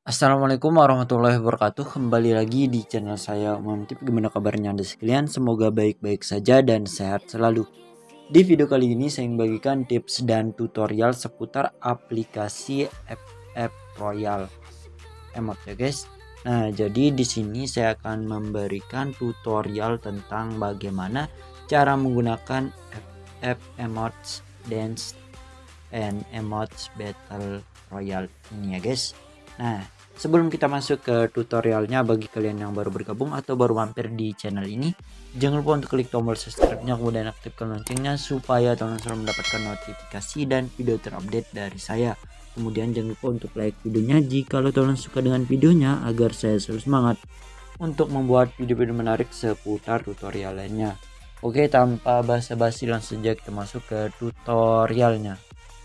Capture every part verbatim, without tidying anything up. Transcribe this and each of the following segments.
Assalamualaikum warahmatullahi wabarakatuh. Kembali lagi di channel saya Umam Tip. Gimana kabarnya Anda sekalian? Semoga baik-baik saja dan sehat selalu. Di video kali ini saya ingin bagikan tips dan tutorial seputar aplikasi F F Royal Emote ya guys. Nah, jadi di sini saya akan memberikan tutorial tentang bagaimana cara menggunakan F F Emotes Dance and Emotes Battle Royale ini ya guys. Nah, sebelum kita masuk ke tutorialnya, bagi kalian yang baru bergabung atau baru mampir di channel ini, jangan lupa untuk klik tombol subscribe-nya, kemudian aktifkan loncengnya supaya kalian selalu mendapatkan notifikasi dan video terupdate dari saya. Kemudian jangan lupa untuk like videonya jika kalian suka dengan videonya, agar saya selalu semangat untuk membuat video-video menarik seputar tutorial lainnya. Oke, tanpa basa-basi langsung saja kita masuk ke tutorialnya.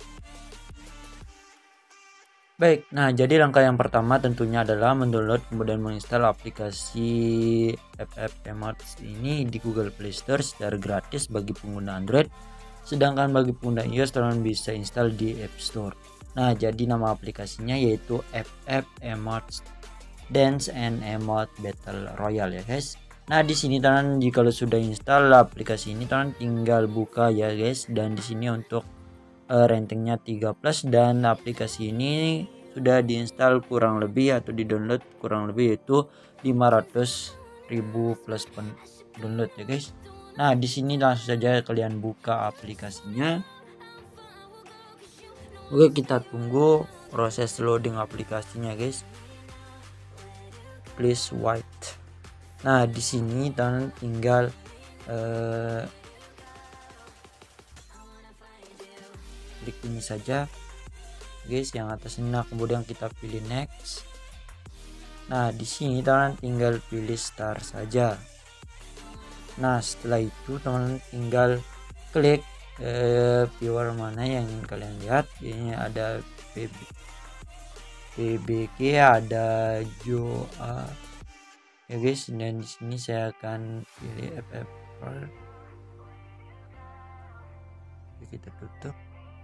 Baik, nah jadi langkah yang pertama tentunya adalah mendownload kemudian menginstal aplikasi F F Emotes ini di Google Play Store secara gratis bagi pengguna Android. Sedangkan bagi pengguna iOS kalian bisa install di App Store. Nah, jadi nama aplikasinya yaitu F F Emotes Dance and Emote Battle Royale ya guys. Nah, di sini kalian jika sudah install aplikasi ini kalian tinggal buka ya guys, dan di sini untuk Uh, ratingnya tiga plus, dan aplikasi ini sudah diinstal kurang lebih atau di download kurang lebih yaitu lima ratus ribu plus pen download ya guys. Nah, di sini langsung saja kalian buka aplikasinya. Oke, kita tunggu proses loading aplikasinya guys. Please wait. Nah, di sini kalian tinggal uh, klik ini saja guys yang atas ini. Nah, kemudian kita pilih next. Nah, di sini teman tinggal pilih start saja. Nah, setelah itu teman tinggal klik eh, viewer mana yang ingin kalian lihat. Ini ada P B G, ada Joa ya guys, dan di sini saya akan pilih F F. Kita tutup.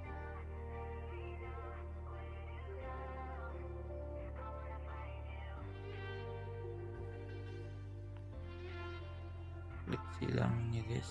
Klik silangnya guys.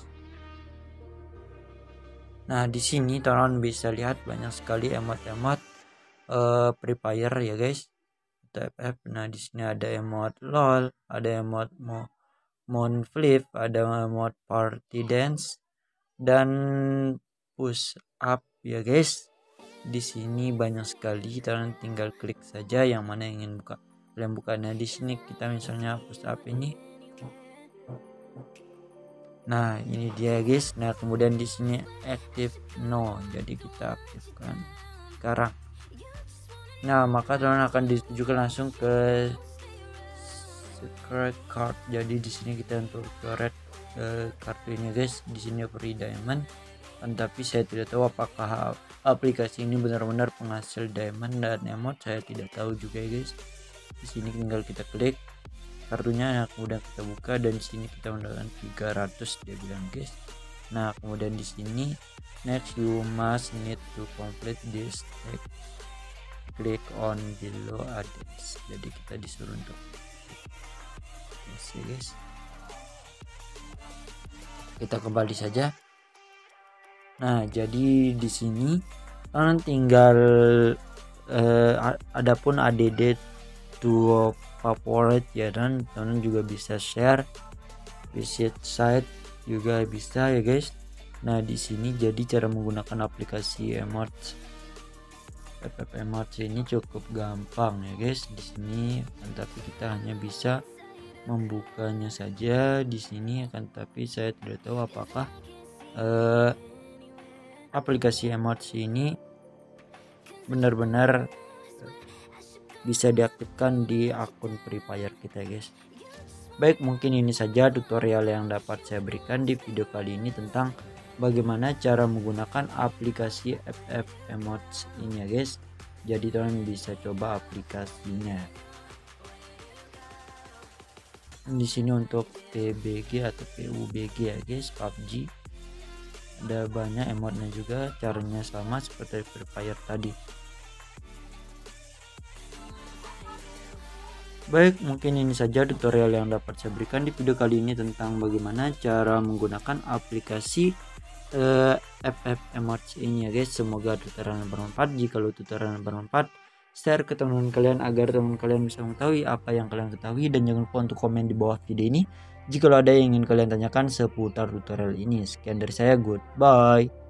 Nah, di sini teman bisa lihat banyak sekali emot-emot uh, Free Fire ya guys. F F. Nah, di sini ada emot lol, ada emot mo mon flip, ada emot party dance dan push up ya guys. Di sini banyak sekali, kalian tinggal klik saja yang mana yang ingin buka. Kalian buka. Nah, di sini kita misalnya push up ini. Nah, ini dia guys. Nah, kemudian di sini active no. Jadi kita aktifkan sekarang. Nah, maka teman akan ditujukan langsung ke secret card. Jadi di sini kita untuk coret ke kartu ini guys. Di sini free diamond. Tapi saya tidak tahu apakah aplikasi ini benar-benar penghasil diamond dan emote. Saya tidak tahu juga ya guys. Di sini tinggal kita klik kartunya, nah, kemudian kita buka, dan di sini kita mendapatkan tiga ratus dia bilang guys. Nah, kemudian di sini next you must need to complete this step, click on below address. Jadi kita disuruh untuk yes, guys. Kita kembali saja. Nah, jadi di sini kalian tinggal eh, adapun add to favorit ya, dan teman juga bisa share, visit site juga bisa ya guys. Nah, di sini jadi cara menggunakan aplikasi emotes F F Emotes ini cukup gampang ya guys. Di sini tapi kita hanya bisa membukanya saja di sini, akan tapi saya tidak tahu apakah eh, aplikasi emotes ini benar-benar bisa diaktifkan di akun Free Fire kita guys. Baik, mungkin ini saja tutorial yang dapat saya berikan di video kali ini tentang bagaimana cara menggunakan aplikasi F F Emotes ini ya guys. Jadi kalian bisa coba aplikasinya. Di sini untuk P B G atau P U B G ya guys, P U B G. Ada banyak emotnya juga, caranya sama seperti Free Fire tadi. Baik, mungkin ini saja tutorial yang dapat saya berikan di video kali ini tentang bagaimana cara menggunakan aplikasi uh, F F Emoji ini ya guys. Semoga tutorial bermanfaat. Jika tutorial bermanfaat, share ke teman kalian agar teman kalian bisa mengetahui apa yang kalian ketahui, dan jangan lupa untuk komen di bawah video ini jika ada yang ingin kalian tanyakan seputar tutorial ini. Sekian dari saya, goodbye.